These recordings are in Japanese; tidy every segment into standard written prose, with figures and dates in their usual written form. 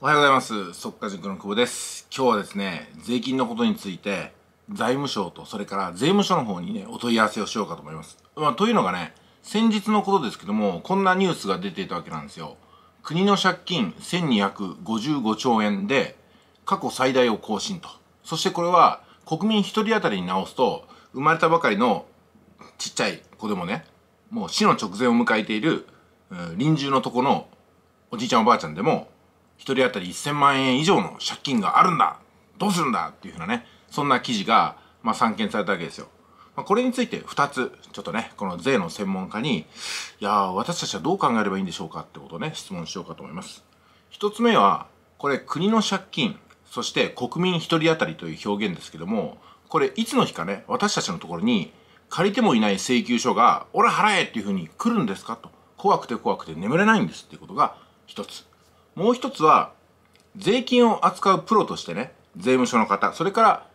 おはようございます。速稼塾の久保です。今日はですね、税金のことについて、財務省とそれから税務署の方にね、お問い合わせをしようかと思います。というのがね、先日のことですけども、こんなニュースが出ていたわけなんですよ。国の借金1255兆円で、過去最大を更新と。そしてこれは、国民一人当たりに直すと、生まれたばかりのちっちゃい子でもね、もう死の直前を迎えている、臨終のとこのおじいちゃんおばあちゃんでも、一人当たり1000万円以上の借金があるんだ、どうするんだっていうふうなね、そんな記事が、散見されたわけですよ。これについて2つ、ちょっとね、この税の専門家に、私たちはどう考えればいいんでしょうかってことをね、質問しようかと思います。1つ目は、これ国の借金、そして国民一人当たりという表現ですけども、これいつの日かね、私たちのところに、借りてもいない請求書が、俺払えっていうふうに来るんですかと。怖くて怖くて眠れないんですっていうことが1つ。もう一つは、税金を扱うプロとしてね、税務署の方、それから、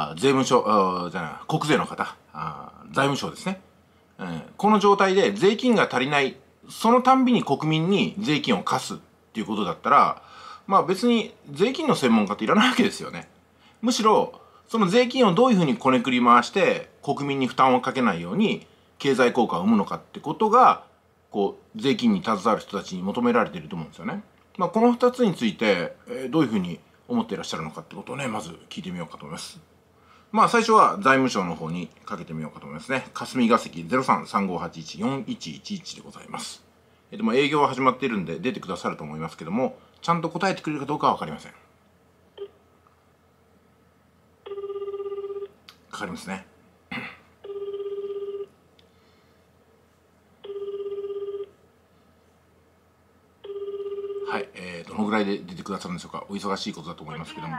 税務署、国税の方、財務省ですね。この状態で税金が足りない、そのたんびに国民に税金を課すっていうことだったら、別に税金の専門家っていらないわけですよね。むしろ、その税金をどういうふうにこねくり回して国民に負担をかけないように経済効果を生むのかってことが、税金に携わる人たちに求められていると思うんですよね。この2つについて、どういうふうに思っていらっしゃるのかってことをね、まず聞いてみようかと思います。最初は財務省の方にかけてみようかと思いますね。霞が関 0335814111 でございます。でも営業は始まっているんで出てくださると思いますけども、ちゃんと答えてくれるかどうかはわかりません。かかりますね。はい、どのぐらいで出てくださるんでしょうか。お忙しいことだと思いますけども。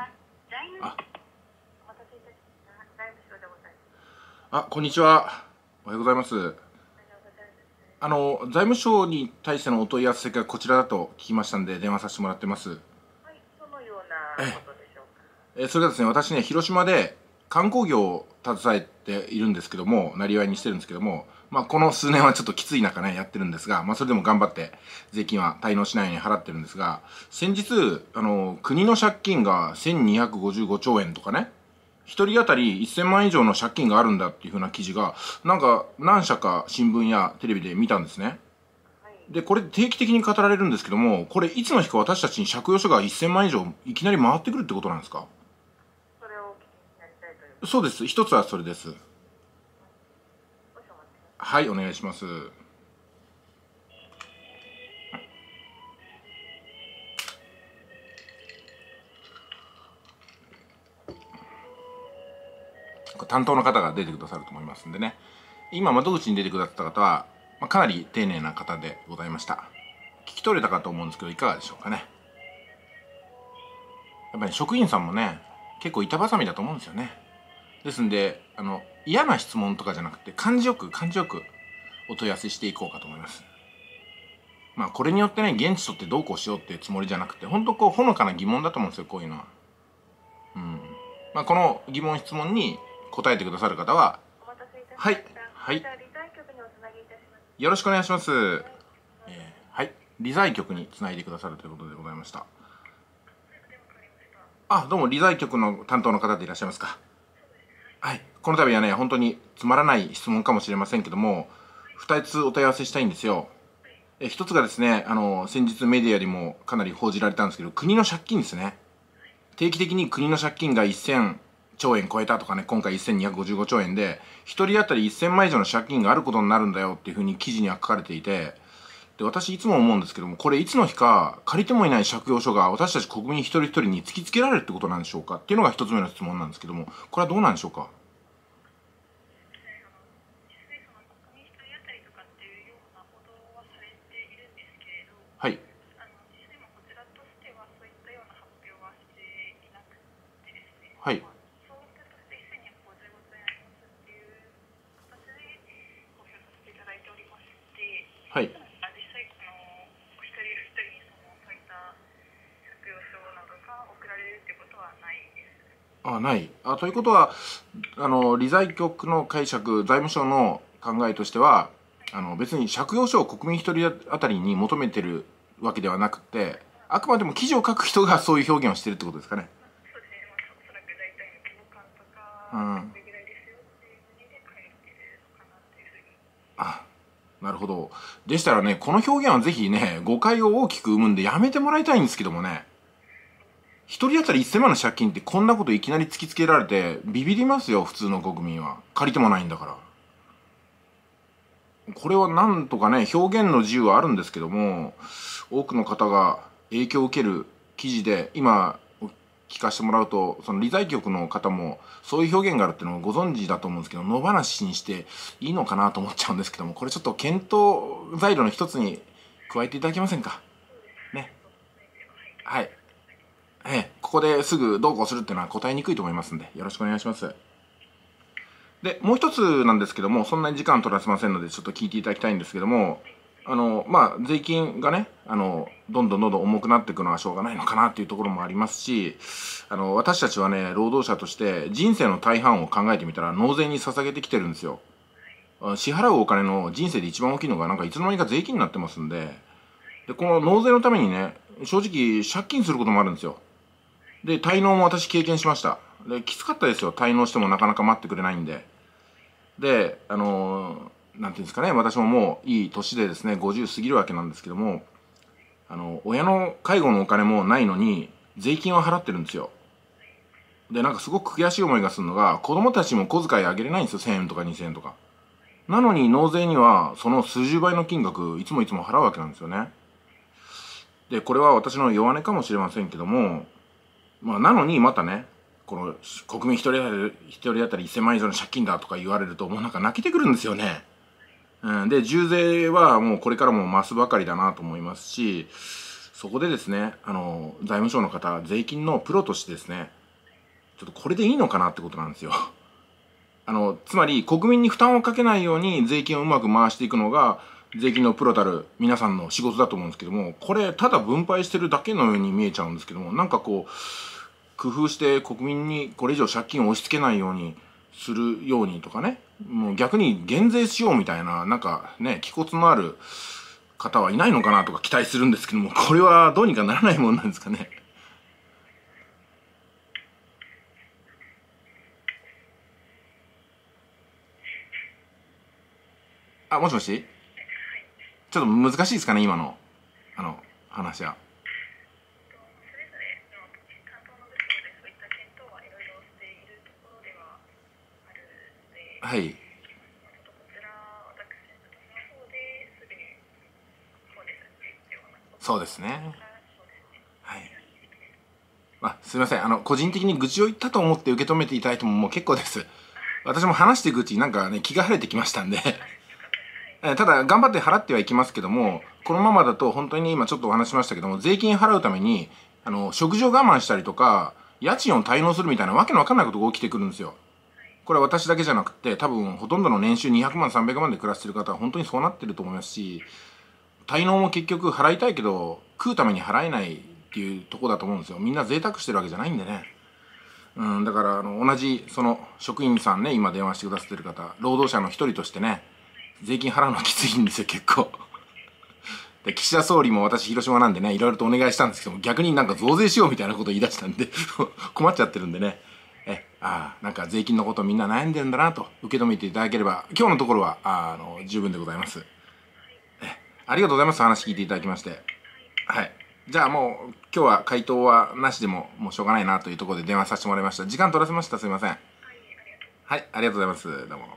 こんにちは。おはようございます。財務省に対してのお問い合わせがこちらだと聞きましたんで電話させてもらってます。はい、 どのようなことでしょうか。 それがですね、私ね、広島で観光業を携えているんですけども、なりわいにしてるんですけども、この数年はちょっときつい中ね、やってるんですが、それでも頑張って税金は滞納しないように払ってるんですが、先日、国の借金が1255兆円とかね、一人当たり1000万以上の借金があるんだっていうふうな記事が、何社か新聞やテレビで見たんですね。で、これ定期的に語られるんですけども、これいつの日か私たちに借用書が1000万以上いきなり回ってくるってことなんですか？ それをお聞きになりたいという。 そうです。一つはそれです。はい、お願いします。担当の方が出てくださると思いますんでね。今窓口に出てくださった方は、かなり丁寧な方でございました。聞き取れたかと思うんですけどいかがでしょうかね。やっぱり職員さんもね、結構板挟みだと思うんですよね。ですんで、嫌な質問とかじゃなくて感じよくお問い合わせしていこうかと思います。これによってね、現地とってどうこうしようっていうつもりじゃなくて、本当ほのかな疑問だと思うんですよ、こういうのは。この疑問質問に答えてくださる方は、はい、はい、よろしくお願いします。はい、理財局につないでくださるということでございました。どうも理財局の担当の方でいらっしゃいますか。はい、この度はね、本当につまらない質問かもしれませんけども、2つお問い合わせしたいんですよ。1つがですね、先日メディアでもかなり報じられたんですけど、国の借金ですね。定期的に国の借金が1000兆円超えたとかね、今回1255兆円で、1人当たり1000万以上の借金があることになるんだよっていうふうに記事には書かれていて、で、私いつも思うんですけども、これいつの日か借りてもいない借用書が私たち国民一人一人に突きつけられるってことなんでしょうかっていうのが1つ目の質問なんですけども、これはどうなんでしょうか。はい。はい。はい。ない。ということは、理財局の解釈、財務省の考えとしては、別に借用書を国民一人当たりに求めてるわけではなくて、 あくまでも記事を書く人がそういう表現をしてるってことですかね。 そうですね、おそらく大体の規模感とか、これぐらいですよっていう意味で書いてるのかなっていうふうに。 あ、なるほど。でしたらね、この表現はぜひね、誤解を大きく生むんでやめてもらいたいんですけどもね。一人当たり1000万の借金ってこんなこといきなり突きつけられてビビりますよ、普通の国民は。借りてもないんだから。これはなんとかね、表現の自由はあるんですけども、多くの方が影響を受ける記事で、今聞かせてもらうと、その理財局の方もそういう表現があるっていうのをご存知だと思うんですけど、野放しにしていいのかなと思っちゃうんですけども、これちょっと検討材料の一つに加えていただけませんかね。はい。ここですぐどうこうするっていうのは答えにくいと思いますんで、よろしくお願いします。で、もう一つなんですけども、そんなに時間取らせませんので、ちょっと聞いていただきたいんですけども、税金がね、どんどん重くなっていくのはしょうがないのかなっていうところもありますし、私たちはね、労働者として人生の大半を考えてみたら納税に捧げてきてるんですよ。支払うお金の人生で一番大きいのが、なんかいつの間にか税金になってますんで、この納税のためにね、正直借金することもあるんですよ。で、滞納も私経験しました。で、きつかったですよ。滞納してもなかなか待ってくれないんで。で、なんていうんですかね、私ももういい年でですね、50過ぎるわけなんですけども、親の介護のお金もないのに、税金を払ってるんですよ。で、なんかすごく悔しい思いがするのが、子供たちも小遣いあげれないんですよ、1000円とか2000円とか。なのに納税には、その数十倍の金額、いつも払うわけなんですよね。で、これは私の弱音かもしれませんけども、なのにまたね、この国民一人当たり1000万以上の借金だとか言われると、もうなんか泣けてくるんですよね。で、重税はもうこれからも増すばかりだなと思いますし、そこでですね、財務省の方、税金のプロとしてですね、ちょっとこれでいいのかなってことなんですよ。つまり国民に負担をかけないように税金をうまく回していくのが、税金のプロたる皆さんの仕事だと思うんですけども、これただ分配してるだけのように見えちゃうんですけども、なんかこう工夫して国民にこれ以上借金を押し付けないようにするようにとかね、もう逆に減税しようみたいな、なんかね、気骨のある方はいないのかなとか期待するんですけども、これはどうにかならないもんなんですかね。あ、もしもし、ちょっと難しいですかね、今の話は。 それぞれの担当の部署でそういった検討はいろいろしているところではあるので、 はい。 こちら私の方ですぐにそうですっていうようなことそうですね。 そうですね。 はい。すいません。個人的に愚痴を言ったと思って受け止めていただいてももう結構です。私も話していくうちになんかね、気が晴れてきましたんでただ頑張って払ってはいきますけども、このままだと本当に今ちょっとお話しましたけども、税金払うために食事を我慢したりとか家賃を滞納するみたいなわけのわかんないことが起きてくるんですよ。これは私だけじゃなくて、多分ほとんどの年収200万300万で暮らしてる方は本当にそうなってると思いますし、滞納も結局払いたいけど食うために払えないっていうとこだと思うんですよ。みんな贅沢してるわけじゃないんでね。だから同じその職員さんね、今電話してくださってる方、労働者の一人としてね、税金払うのきついんですよ、結構で、岸田総理も私広島なんでね、いろいろとお願いしたんですけども、逆になんか増税しようみたいなこと言い出したんで困っちゃってるんでね、なんか税金のことみんな悩んでるんだなと受け止めていただければ、今日のところは十分でございます。ありがとうございます。話聞いていただきまして。はい。じゃあもう今日は回答はなしでももうしょうがないなというところで電話させてもらいました。時間取らせました。すいません。はい、ありがとうございます。どうも。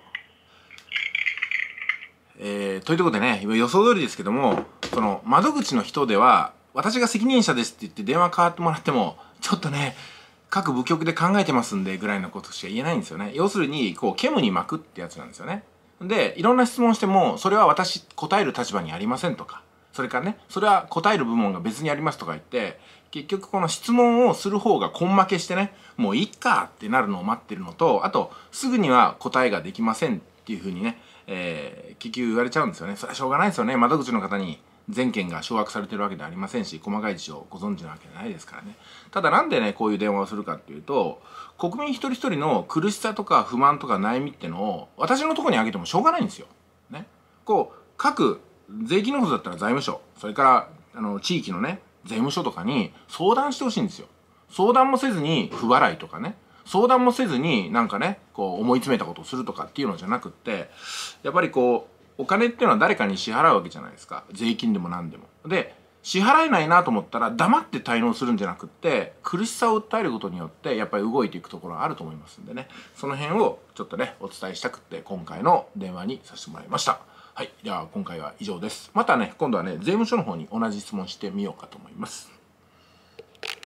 というところでね、予想通りですけども、その窓口の人では、私が責任者ですって言って電話変わってもらっても、ちょっとね、各部局で考えてますんでぐらいのことしか言えないんですよね。要するに、こう、煙に巻くってやつなんですよね。で、いろんな質問しても、それは私答える立場にありませんとか、それからね、それは答える部門が別にありますとか言って、結局この質問をする方が根負けしてね、もういっかってなるのを待ってるのと、あと、すぐには答えができませんっていうふうにね、結局言われちゃうんですよね。それはしょうがないですよね。窓口の方に全件が掌握されてるわけではありませんし、細かい事情をご存知なわけじゃないですからね。ただなんでね、こういう電話をするかっていうと、国民一人一人の苦しさとか不満とか悩みってのを私のところにあげてもしょうがないんですよ。ね。こう、各税金のことだったら財務省、それから地域のね、 税務署とかに相談してほしいんですよ。相談もせずに不払いとかね、相談もせずになんかね、こう思い詰めたことをするとかっていうのじゃなくって、やっぱりこうお金っていうのは誰かに支払うわけじゃないですか。税金でも何でも。で支払えないなと思ったら黙って滞納するんじゃなくって、苦しさを訴えることによってやっぱり動いていくところがあると思いますんでね、その辺をちょっとねお伝えしたくって今回の電話にさせてもらいました。はい、では今回は以上です。またね今度はね税務署の方に同じ質問してみようかと思います。